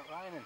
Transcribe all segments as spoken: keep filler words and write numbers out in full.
it raining.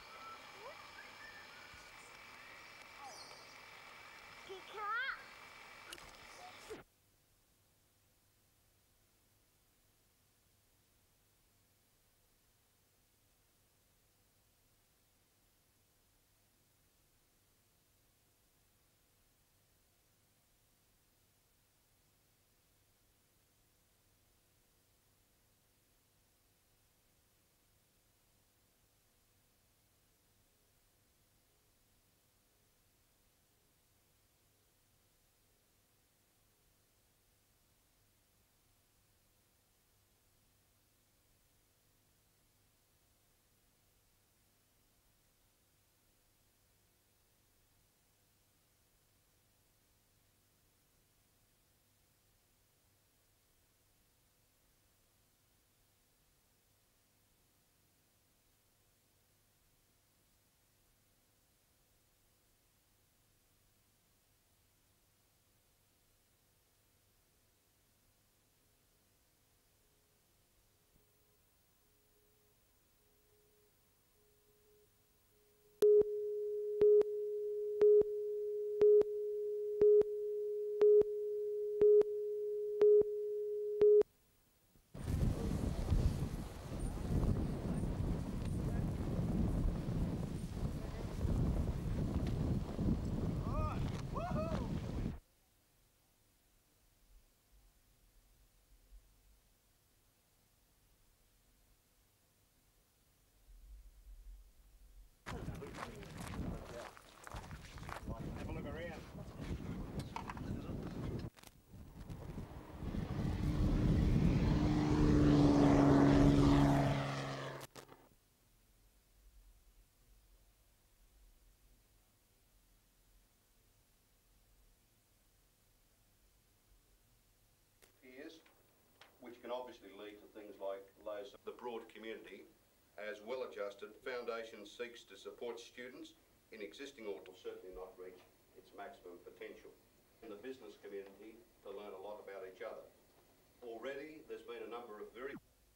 Which can obviously lead to things like low. The broad community, as well adjusted, foundation seeks to support students in existing or will certainly not reach its maximum potential. In the business community to learn a lot about each other. Already there's been a number of very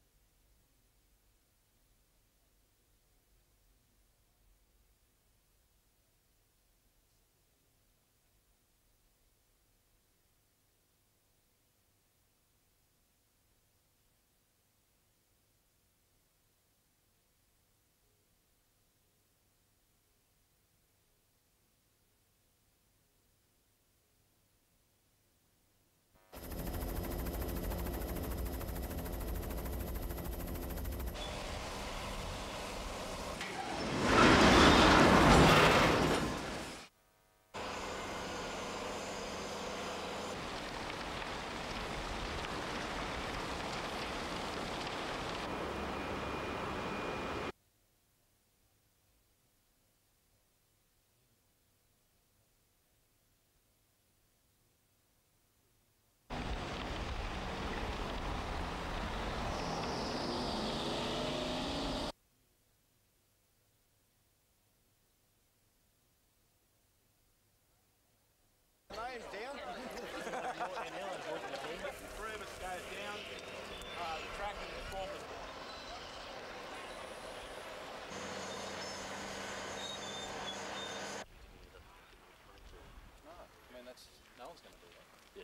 name's down. Three of us goes down. Uh, the track and the performance. No, I mean that's no one's going to do that. Yeah.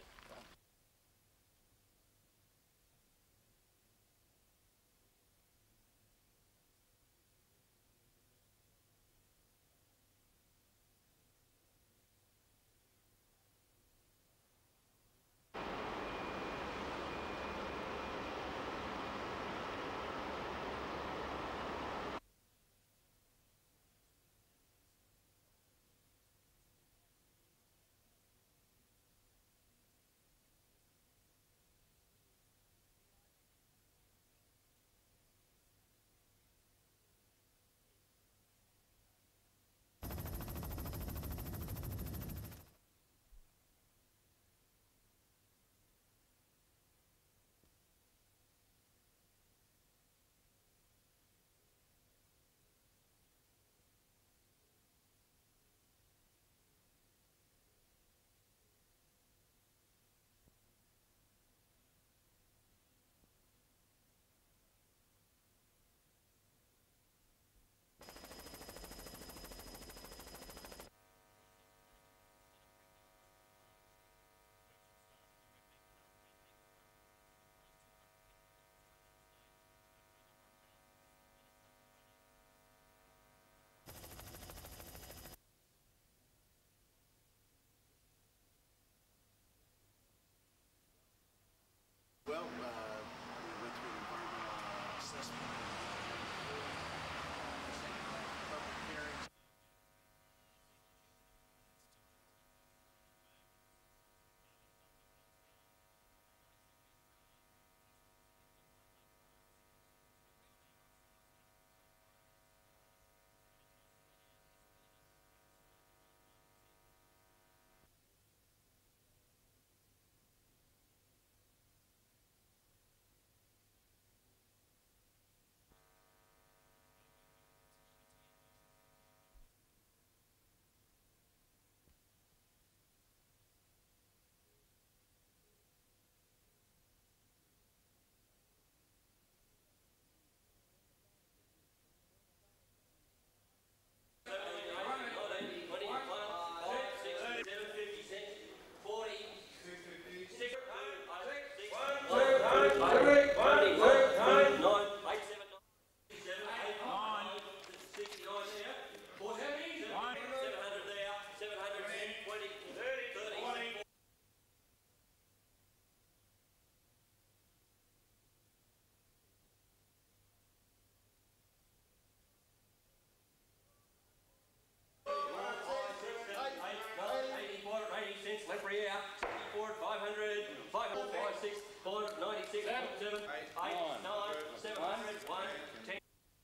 seven, eight, nine, seven hundred, one, ten.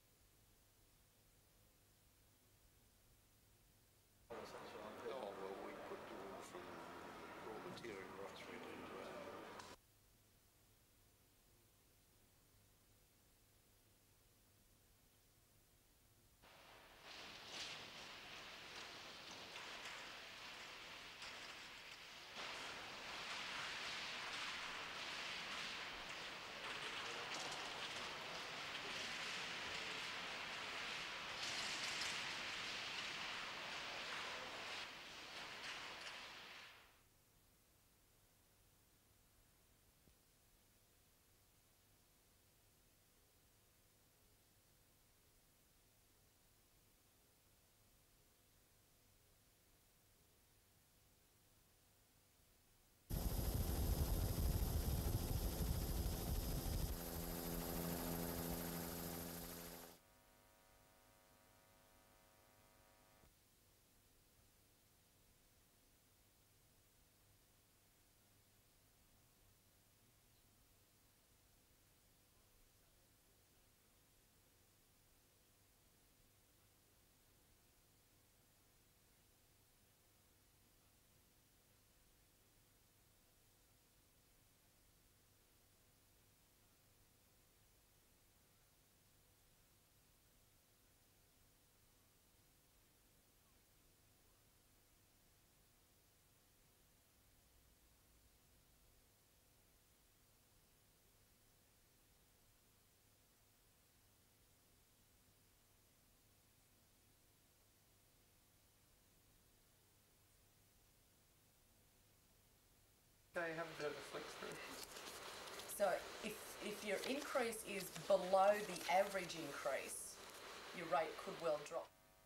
Oh, well, we could do it from raw material right through to uh, They have a bit of a flick through. So if, if your increase is below the average increase, your rate could well drop.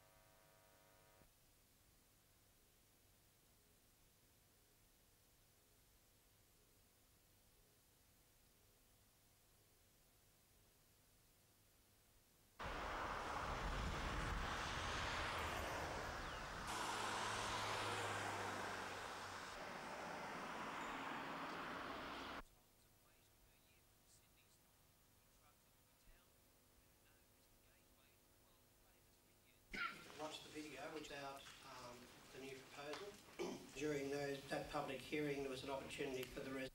Watched the video, which out um, the new proposal. During those, that public hearing, there was an opportunity for the residents.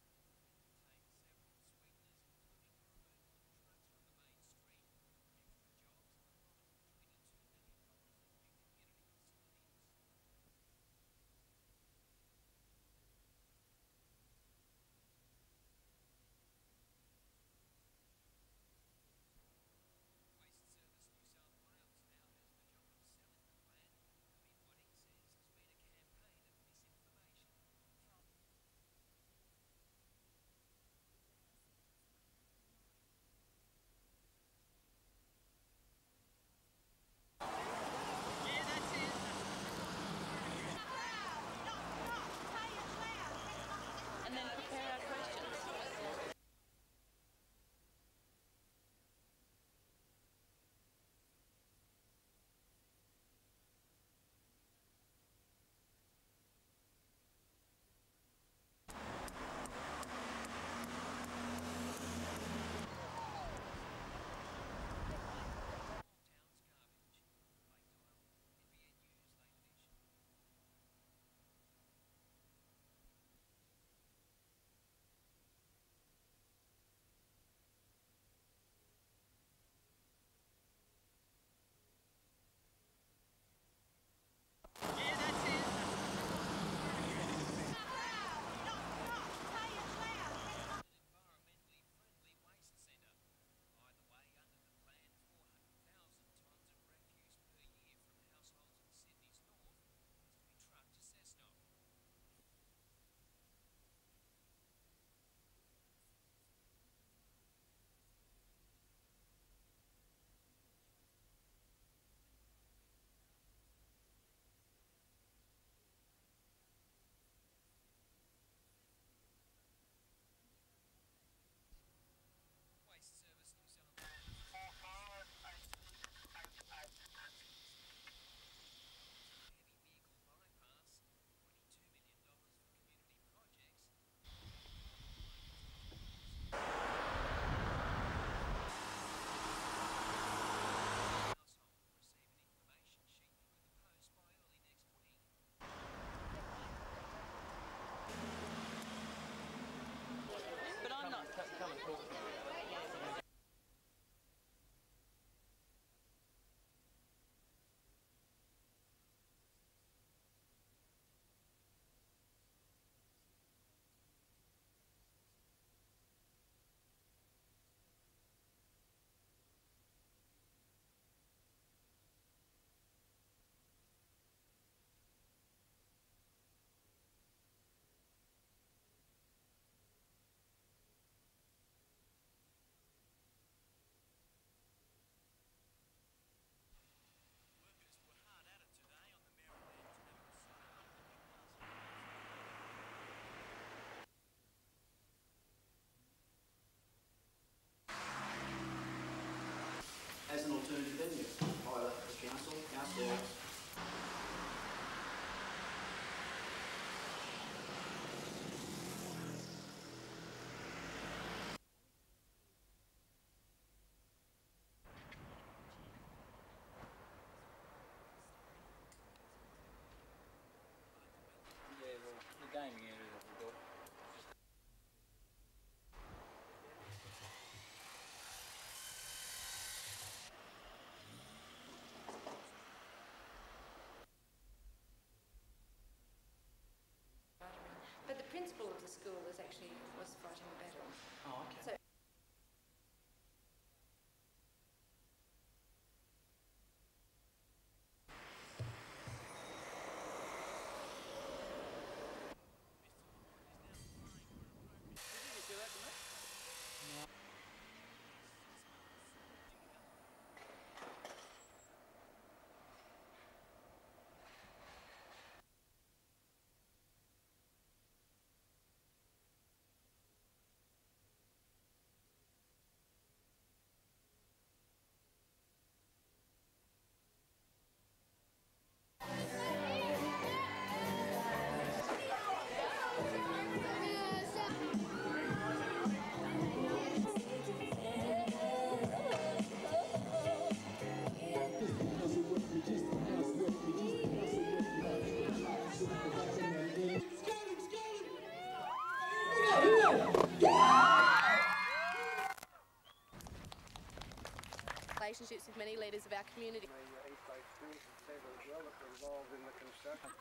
many leaders of our community. The East Bay schools and several as well that were involved in the construction.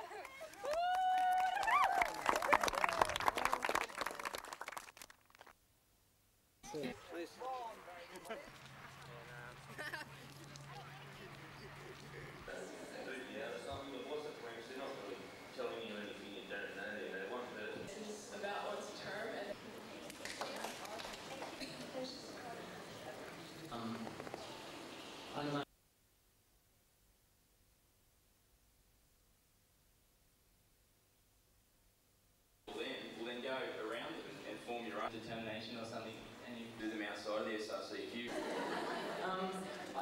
Please. About what's term and Um, I don't know. Will then, will then go around it and form your own determination or something, and you do them outside of the S R C Q. Um, I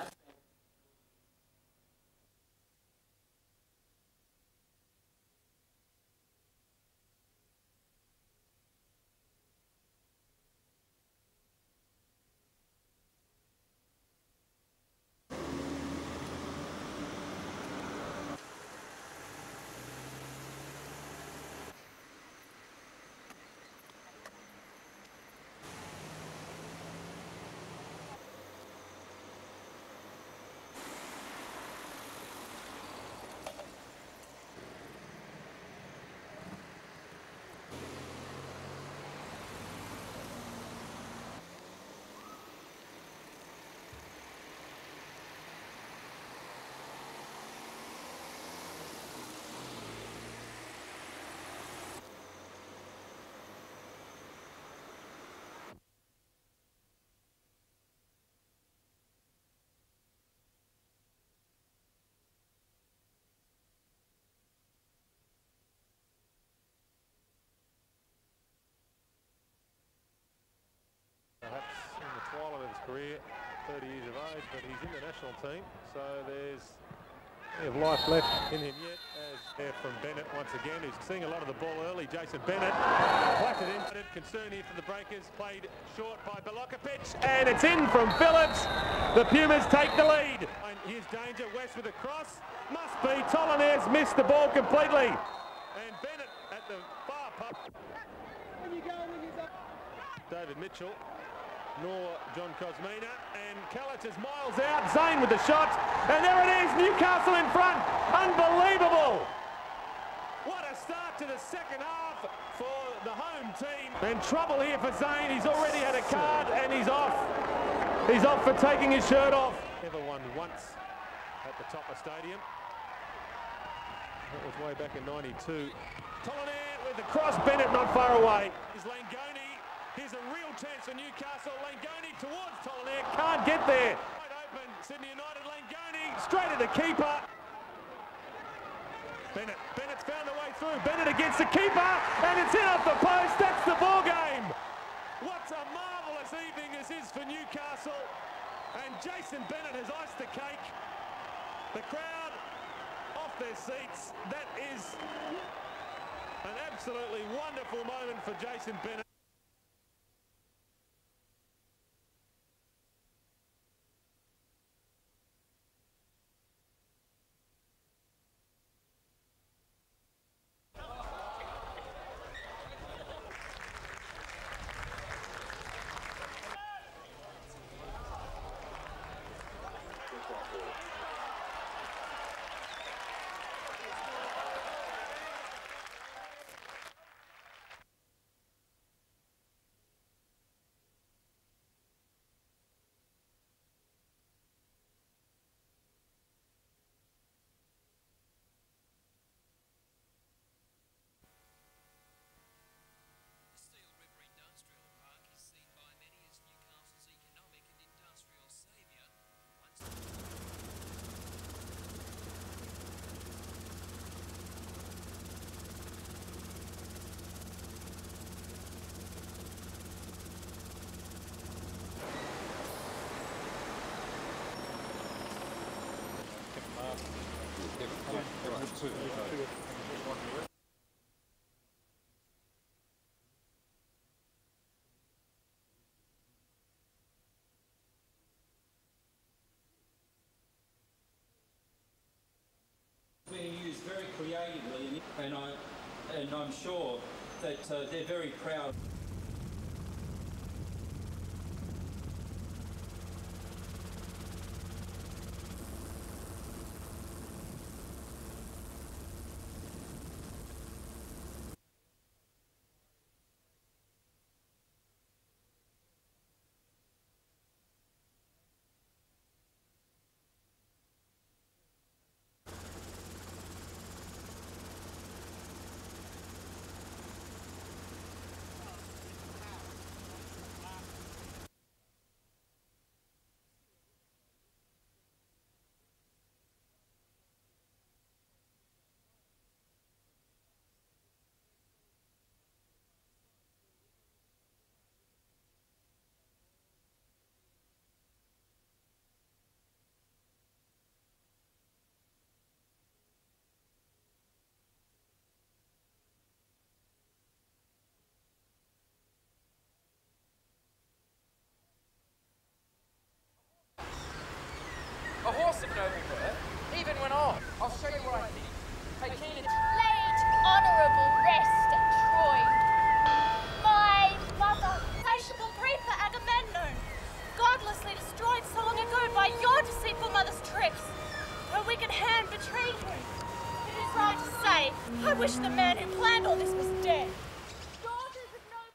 Perhaps in the twilight of his career, thirty years of age, but he's in the national team, so there's plenty of life left in him yet. As there from Bennett once again, who's seeing a lot of the ball early. Jason Bennett whacked it in. Concern here for the Breakers, played short by Belokovic, and it's in from Phillips. The Pumas take the lead. And here's danger, West with a cross. Must be, Torres missed the ball completely. And Bennett at the far pub. David Mitchell, nor John Cosmina, and Callett is miles out, Zane with the shot, and there it is, Newcastle in front, unbelievable! What a start to the second half for the home team. And trouble here for Zane, he's already had a card and he's off. He's off for taking his shirt off. Never won once at the top of stadium. That was way back in ninety-two. Tollinaire with the cross, Bennett not far away. Is Langoni. Here's a real chance for Newcastle. Langoni towards Tollinaire, can't get there. Wide open, Sydney United, Langoni, straight at the keeper. Bennett, Bennett's found the way through. Bennett against the keeper, and it's in off the post. That's the ball game. What a marvellous evening this is for Newcastle. And Jason Bennett has iced the cake. The crowd off their seats. That is an absolutely wonderful moment for Jason Bennett. Being used very creatively, and I and I'm sure that uh, they're very proud. regardless of noble birth, even when odd. I'll show you what I think. Hey, Keenan. Late honourable rest at Troy. My mother, insatiable reaper Agamemnon, godlessly destroyed so long ago by your deceitful mother's tricks. Her wicked hand betrayed him. It is right to say, I wish the man who planned all this was dead. Daughters of no...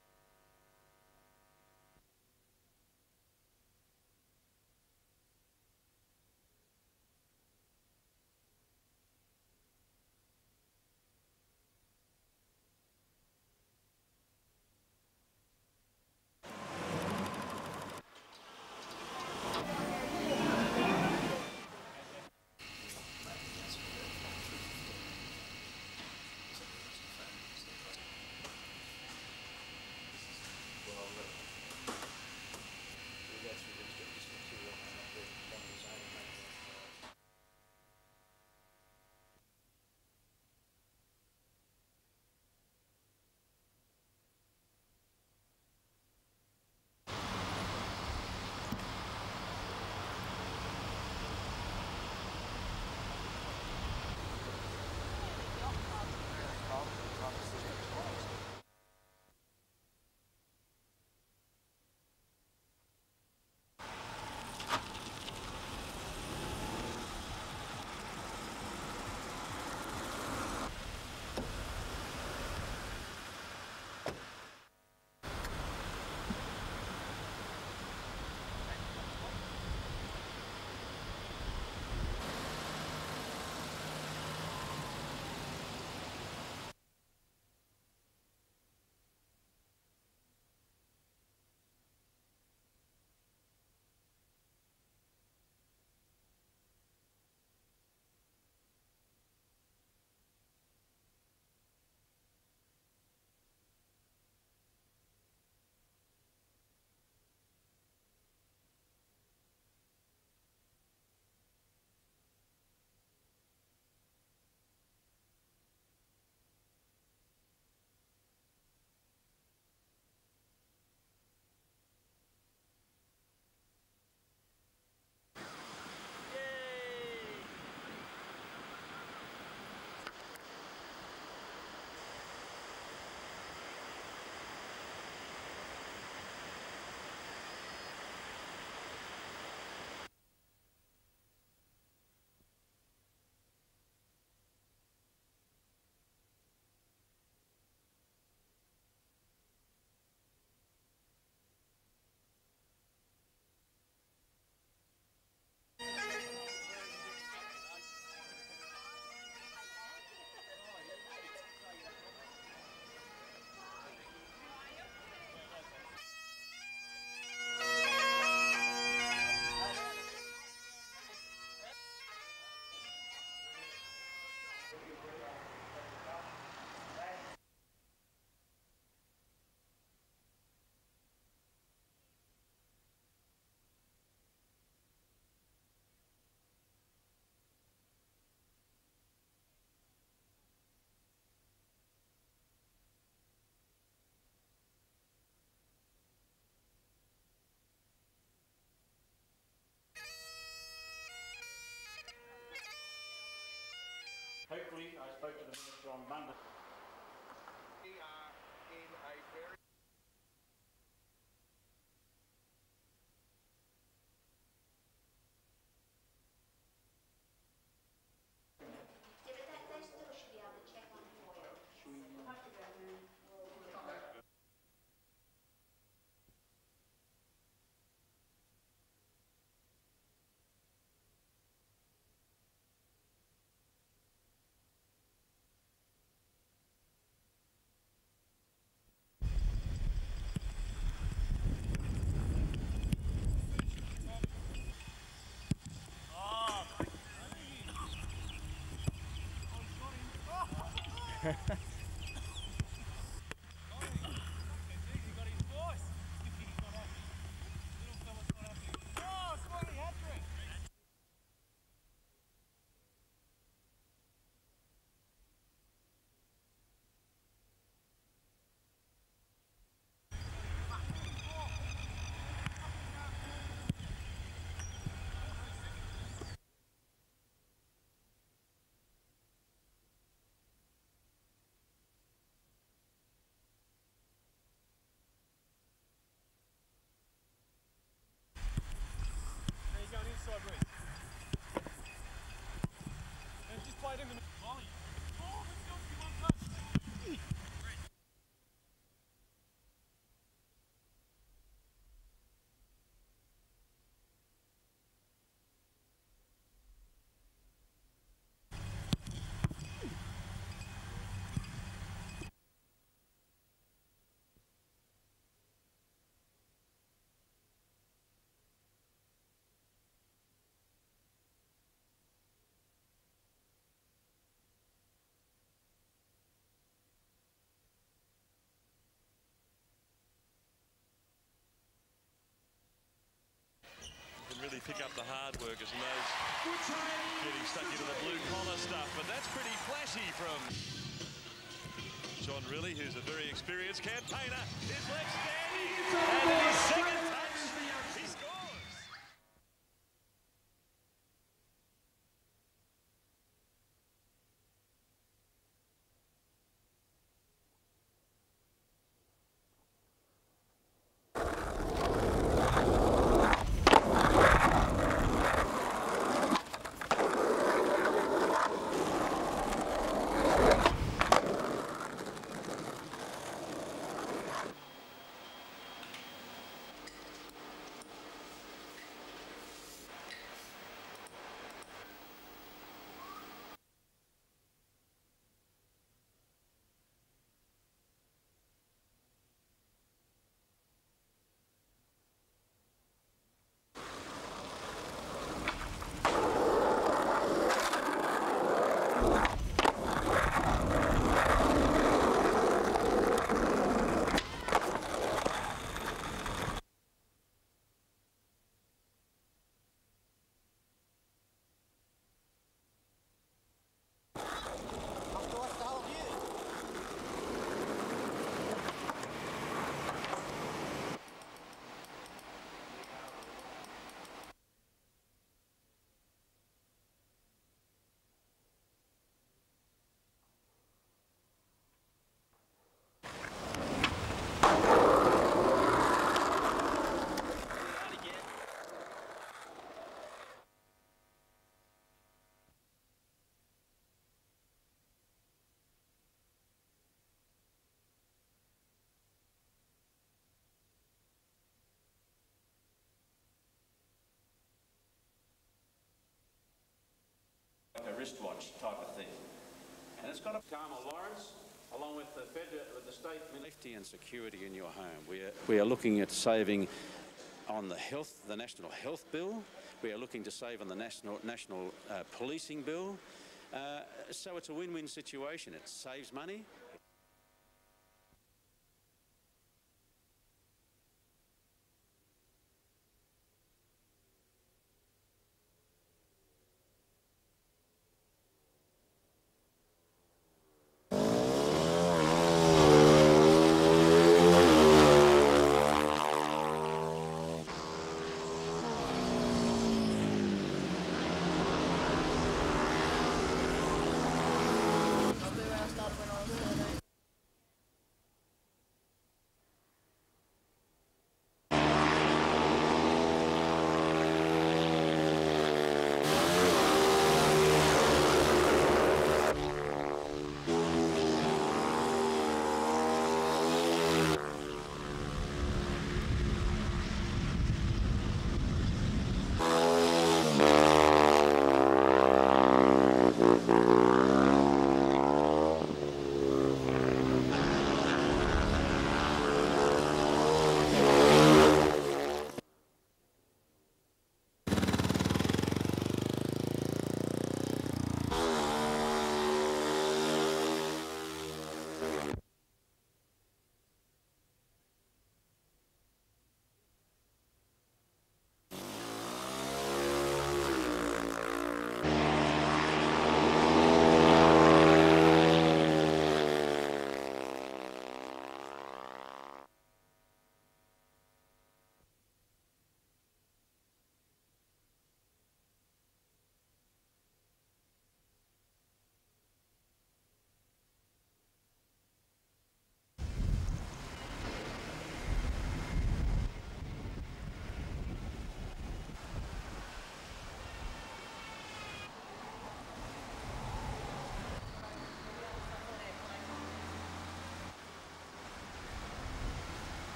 Hopefully, I spoke to the Minister on Monday. We are in a very... Yeah, but that, they still should be able to check on oil. pick up the hard workers and those getting stuck into the blue-collar stuff. But that's pretty flashy from John Riley, who's a very experienced campaigner. Is left standing. And in his second touch, he scores. A wristwatch type of thing, and it's got a Carmel Lawrence, along with the federal, with the state safety and security in your home. We are we are looking at saving on the health, the national health bill. We are looking to save on the national national uh, policing bill. Uh, so it's a win-win situation. It saves money,